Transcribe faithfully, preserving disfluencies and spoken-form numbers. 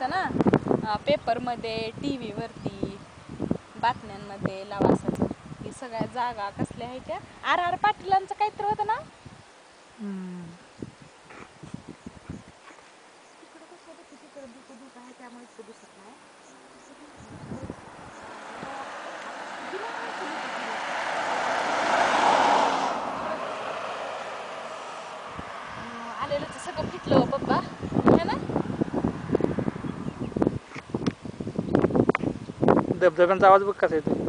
असतं ना पेपरमध्ये, टी व्हीवरती, बातम्यांमध्ये लावासाचं ही सगळ्या जागा कसल्या आहेत त्या आर आर पाटीलांचं काहीतरी होतं ना. तिकडं कसं बघ तिकडं धुकं धुकं आहे त्यामुळे इतकं दिसत नाही. आलेलं तर सगळं फिटलं पप्पा है ना. धबधब्यांचा आवाज बघ कसा येतो.